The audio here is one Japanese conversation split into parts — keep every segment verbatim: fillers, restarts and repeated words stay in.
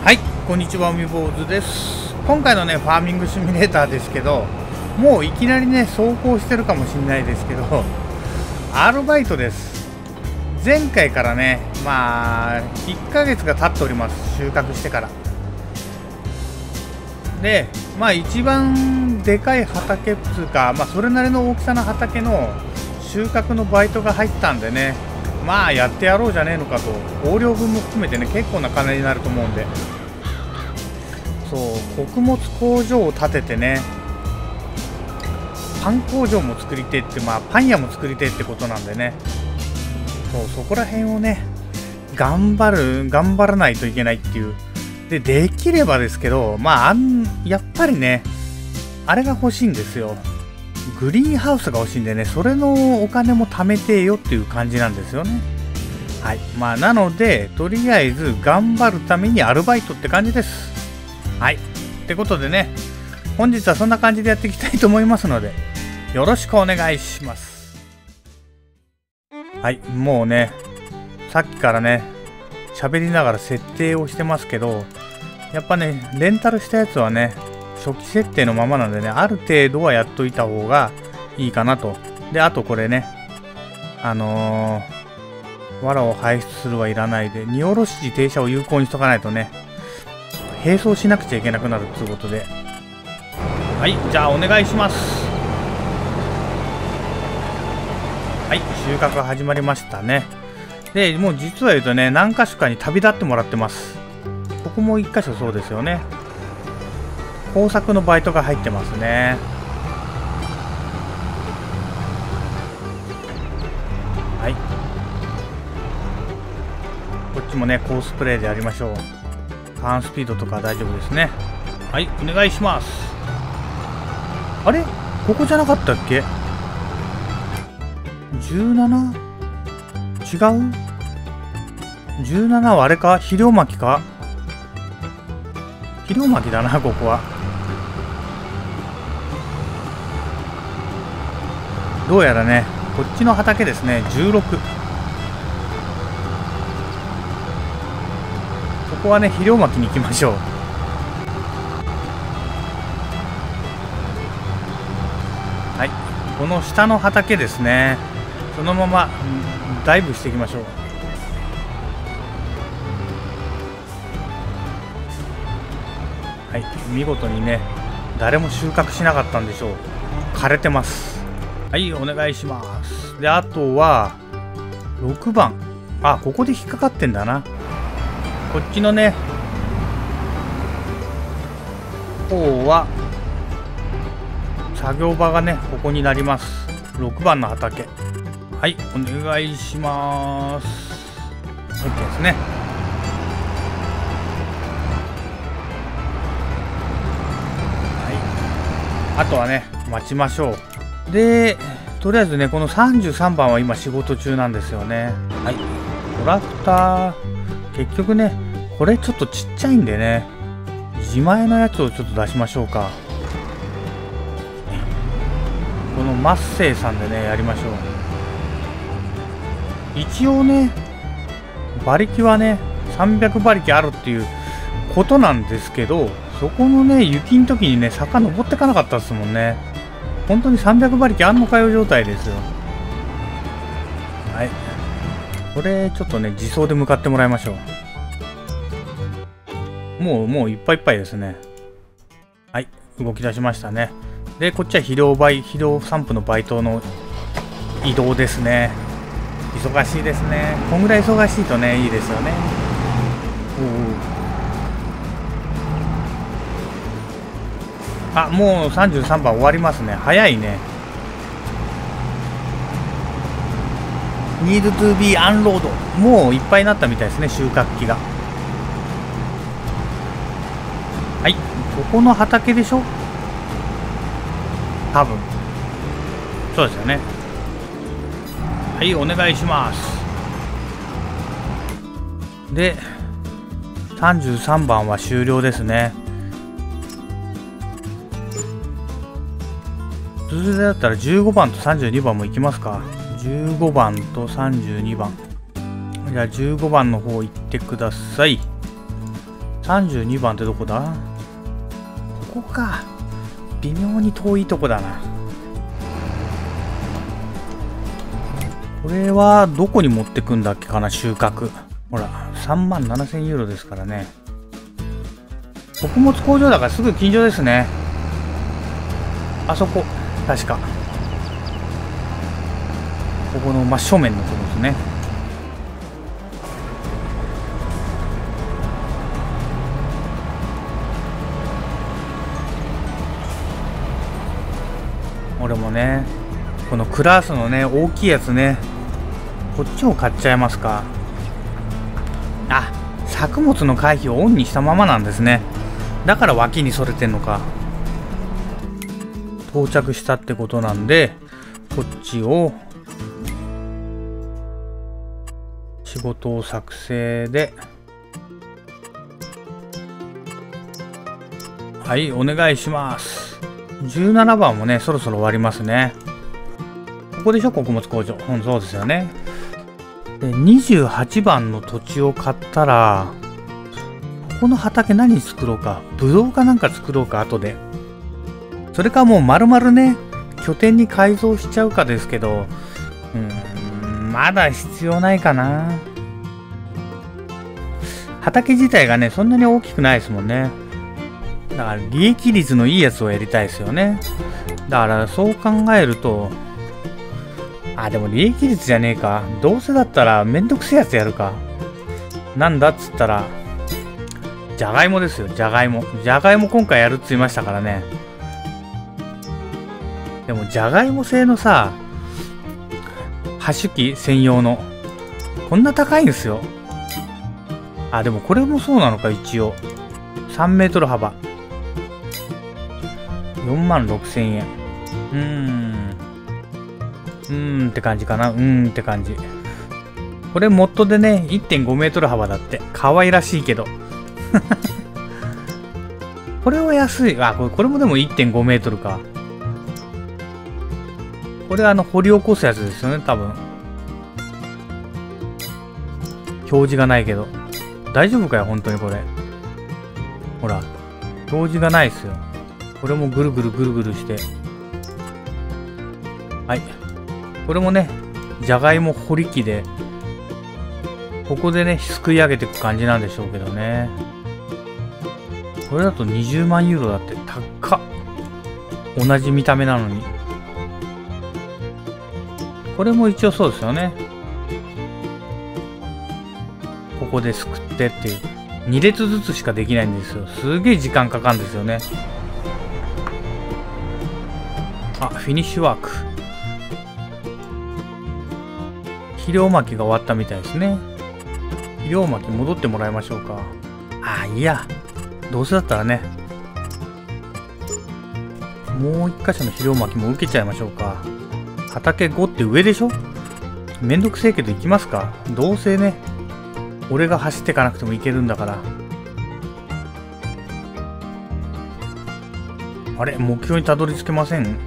はい、こんにちは、海坊主です。今回のね、ファーミングシミュレーターですけど、もういきなりね、走行してるかもしれないですけど、アルバイトです。前回からね、まあ、いっかげつが経っております、収穫してから。で、まあ、一番でかい畑っつうか、まあ、それなりの大きさの畑の収穫のバイトが入ったんでね、まあ、やってやろうじゃねえのかと、横領分も含めてね、結構な金になると思うんで。そう、穀物工場を建ててね、パン工場も作りてえって、まあパン屋も作りてえってことなんでね、そう、そこら辺をね、頑張る、頑張らないといけないっていう。で、できればですけど、まあ、あん、やっぱりね、あれが欲しいんですよ。グリーンハウスが欲しいんでね、それのお金も貯めてよっていう感じなんですよね。はい。まあ、なので、とりあえず頑張るためにアルバイトって感じです。はい。ってことでね、本日はそんな感じでやっていきたいと思いますので、よろしくお願いします。はい。もうね、さっきからね、喋りながら設定をしてますけど、やっぱね、レンタルしたやつはね、初期設定のままなんでね、ある程度はやっといた方がいいかなと。で、あとこれね、あのー、藁を排出するはいらないで、荷下ろし時停車を有効にしとかないとね、並走しなくちゃいけなくなるということで。はい、じゃあお願いします。はい、収穫始まりましたね。で、もう実は言うとね、何箇所かに旅立ってもらってます。ここもいっ箇所そうですよね。工作のバイトが入ってますね。はい。こっちもね、コースプレイでやりましょう。ターンスピードとか大丈夫ですね。はい、お願いします。あれ？ここじゃなかったっけ？ じゅうなな？ 違う？ じゅうなな はあれか？肥料巻きか？肥料巻きだな、ここは。どうやらね、こっちの畑ですね、じゅうろく。ここはね、肥料巻きに行きましょう。はい、この下の畑ですね。そのままダイブしていきましょう。はい、見事にね、誰も収穫しなかったんでしょう。枯れてます。はい、お願いします。で、あとはろくばん。あ、ここで引っかかってんだな。こっちのね、方は作業場がね、ここになります。ろくばんの畑。はい、お願いします。 OK ですね。はい、あとはね、待ちましょう。で、とりあえずね、このさんじゅうさんばんは今仕事中なんですよね。はい、トラクター、結局ね、これちょっとちっちゃいんでね、自前のやつをちょっと出しましょうか。このマッセイさんでね、やりましょう。一応ね、馬力はね、さんびゃくばりきあるっていうことなんですけど、そこのね、雪の時にね、坂登ってかなかったですもんね。本当にさんびゃくばりきあんのかよ状態ですよ。はい。これ、ちょっとね、自走で向かってもらいましょう。もう、もういっぱいいっぱいですね。はい、動き出しましたね。で、こっちは肥料倍、肥料散布のバイトの移動ですね。忙しいですね。こんぐらい忙しいとね、いいですよね。おお。あ、もうさんじゅうさんばん終わりますね。早いね。Need to be unload。もういっぱいになったみたいですね、収穫機が。はい、ここの畑でしょ？多分。そうですよね。はい、お願いします。で、さんじゅうさんばんは終了ですね。続いてだったらじゅうごばんとさんじゅうにばんもいきますか。じゅうごばんとさんじゅうにばん。じゃあじゅうごばんの方行ってください。 さんじゅうにばんってどこだ？ここか。微妙に遠いとこだな。これはどこに持ってくんだっけかな、収穫。ほら、さんまんななせんユーロですからね。穀物工場だからすぐ近所ですね。あそこ、確か。ここの真正面のところですね。俺もね、このクラスのね、大きいやつね、こっちを買っちゃいますか。あ、作物の回避をオンにしたままなんですね。だから脇にそれてんのか。到着したってことなんで、こっちを仕事を作成で、はい、お願いします。じゅうななばんもね、そろそろ終わりますね。ここでしょ、穀物工場。うん、そうですよね。で、にじゅうはちばんの土地を買ったら、ここの畑何作ろうか。ブドウかなんか作ろうか、後で。それかもう丸々ね、拠点に改造しちゃうかですけど、うーん、まだ必要ないかな。畑自体がね、そんなに大きくないですもんね。だから利益率のいいやつをやりたいですよね。だからそう考えると、あ、でも利益率じゃねえか。どうせだったらめんどくせえやつやるか。なんだっつったら、じゃがいもですよ、じゃがいも。じゃがいも今回やるって言いましたからね。でもじゃがいも製のさ、ハッシュ機専用の、こんな高いんですよ。あ、でもこれもそうなのか、一応。さんメートル幅。よんまんろくせんえん。うーん。うーんって感じかな。うーんって感じ。これモッドでね、いってんごメートル幅だって。可愛らしいけど。これは安い。あ、これ、これもでも いってんごメートルか。これあの、掘り起こすやつですよね、多分。表示がないけど。大丈夫かよ、本当にこれ。ほら。表示がないっすよ。これもぐるぐるぐるぐるして。はい。これもね、じゃがいも掘り機で、ここでね、すくい上げていく感じなんでしょうけどね。これだとにじゅうまんユーロだって、高っ。同じ見た目なのに。これも一応そうですよね。ここですくってっていう。に列ずつしかできないんですよ。すげえ時間かかるんですよね。あ、フィニッシュワーク。肥料巻きが終わったみたいですね。肥料巻き戻ってもらいましょうか。ああ、いいや。どうせだったらね。もう一箇所の肥料巻きも受けちゃいましょうか。畑ごって上でしょ？めんどくせえけど行きますか。どうせね、俺が走ってかなくても行けるんだから。あれ、目標にたどり着けません？目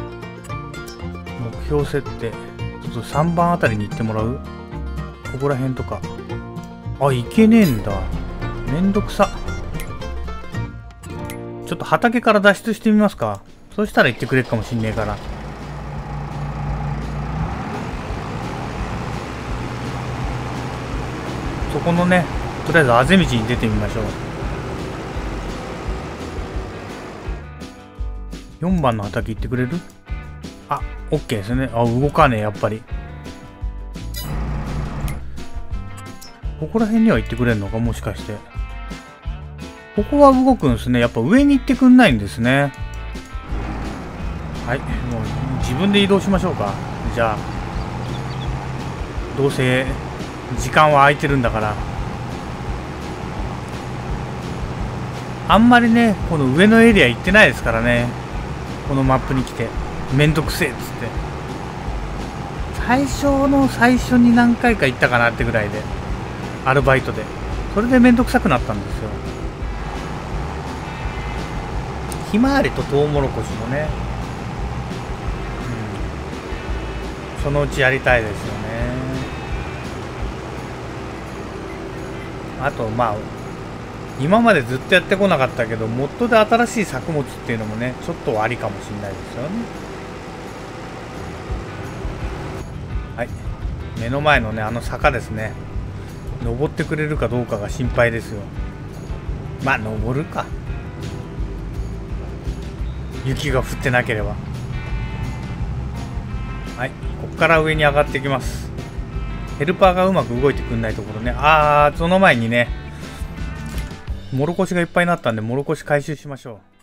標設定。ちょっとさんばんあたりに行ってもらう？ここら辺とか。あ、行けねえんだ。めんどくさ。ちょっと畑から脱出してみますか。そしたら行ってくれるかもしんねえから。そこのね、とりあえずあぜ道に出てみましょう。よんばんの畑行ってくれる？あ、オッケーですね。あ、動かねえ、やっぱり。ここら辺には行ってくれるのか、もしかして。ここは動くんですね。やっぱ上に行ってくんないんですね。はい、もう自分で移動しましょうか。じゃあ。どうせ、時間は空いてるんだから。あんまりね、この上のエリア行ってないですからね。このマップに来て。めんどくせえっつって。最初の最初に何回か行ったかなってぐらいで。アルバイトで。それでめんどくさくなったんですよ。ひまわりとトウモロコシもね。うん。そのうちやりたいですよね。あと、まあ、 今までずっとやってこなかったけど、モッドで新しい作物っていうのもね、ちょっとありかもしれないですよね。はい。目の前のね、あの坂ですね。登ってくれるかどうかが心配ですよ。まあ、登るか。雪が降ってなければ。はい。ここから上に上がっていきます。ヘルパーがうまく動いてくんないところね。あー、その前にね、もろこしがいっぱいになったんで、もろこし回収しましょう。